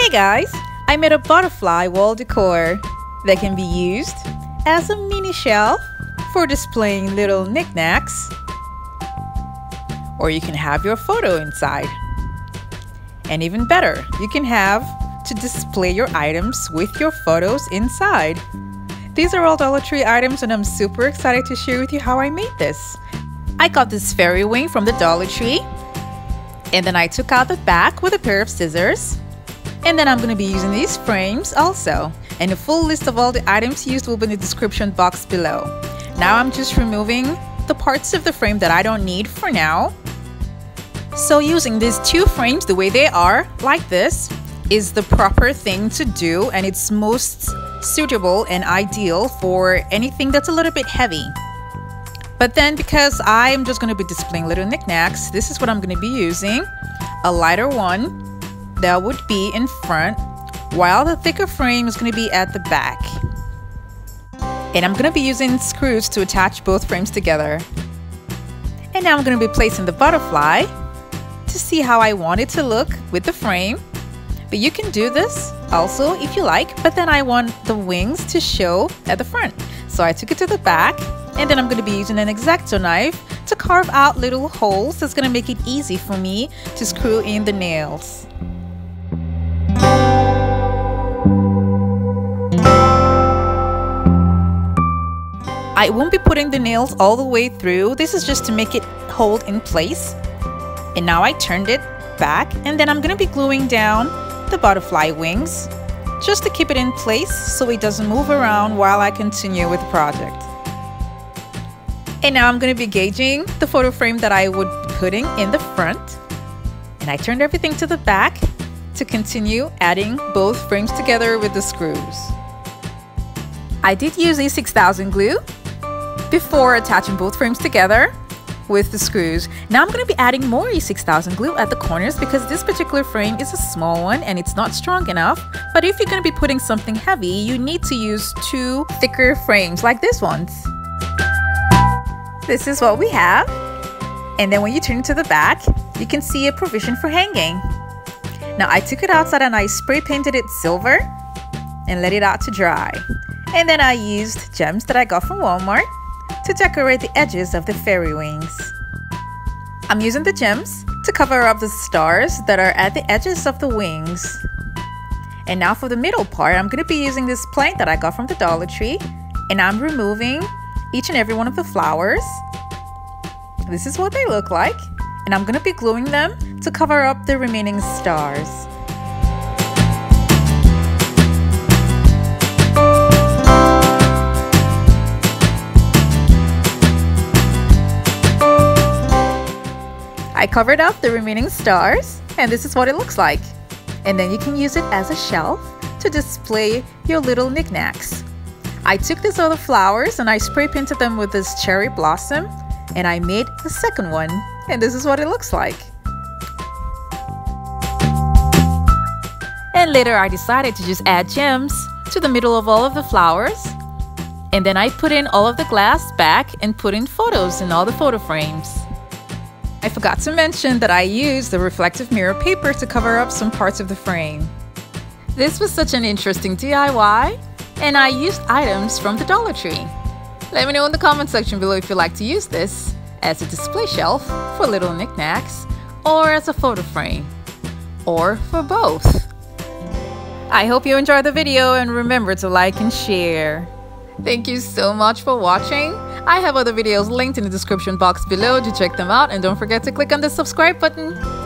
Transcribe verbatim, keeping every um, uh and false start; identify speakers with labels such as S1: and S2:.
S1: Hey guys, I made a butterfly wall decor that can be used as a mini shelf for displaying little knickknacks, or you can have your photo inside. And even better, you can have to display your items with your photos inside. These are all Dollar Tree items and I'm super excited to share with you how I made this. I got this fairy wing from the Dollar Tree, and then I took out the back with a pair of scissors. And then I'm going to be using these frames also. And a full list of all the items used will be in the description box below. Now I'm just removing the parts of the frame that I don't need for now. So using these two frames the way they are, like this, is the proper thing to do, and it's most suitable and ideal for anything that's a little bit heavy. But then because I'm just going to be displaying little knickknacks, this is what I'm going to be using. A lighter one that would be in front, while the thicker frame is going to be at the back. And I'm going to be using screws to attach both frames together. And now I'm going to be placing the butterfly to see how I want it to look with the frame. But you can do this also if you like, but then I want the wings to show at the front. So I took it to the back, and then I'm going to be using an X-Acto knife to carve out little holes that's going to make it easy for me to screw in the nails. I won't be putting the nails all the way through. This is just to make it hold in place. And now I turned it back, and then I'm going to be gluing down the butterfly wings just to keep it in place so it doesn't move around while I continue with the project. And now I'm going to be gauging the photo frame that I would be putting in the front. And I turned everything to the back to continue adding both frames together with the screws. I did use E six thousand glue before attaching both frames together with the screws. Now I'm going to be adding more E six thousand glue at the corners because this particular frame is a small one and it's not strong enough. But if you're going to be putting something heavy, you need to use two thicker frames like this ones. This is what we have. And then when you turn it to the back, you can see a provision for hanging. Now I took it outside and I spray painted it silver and let it out to dry. And then I used gems that I got from Walmart to decorate the edges of the fairy wings. I'm using the gems to cover up the stars that are at the edges of the wings. And now for the middle part, I'm going to be using this plank that I got from the Dollar Tree, and I'm removing each and every one of the flowers. This is what they look like, and I'm going to be gluing them to cover up the remaining stars. I covered up the remaining stars, and this is what it looks like. And then you can use it as a shelf to display your little knickknacks. I took these other flowers and I spray painted them with this cherry blossom, and I made the second one, and this is what it looks like. And later I decided to just add gems to the middle of all of the flowers, and then I put in all of the glass back and put in photos in all the photo frames. I forgot to mention that I used the reflective mirror paper to cover up some parts of the frame. This was such an interesting D I Y, and I used items from the Dollar Tree. Let me know in the comment section below if you like to use this as a display shelf for little knickknacks, or as a photo frame, or for both. I hope you enjoyed the video, and remember to like and share. Thank you so much for watching. I have other videos linked in the description box below to check them out, and don't forget to click on the subscribe button.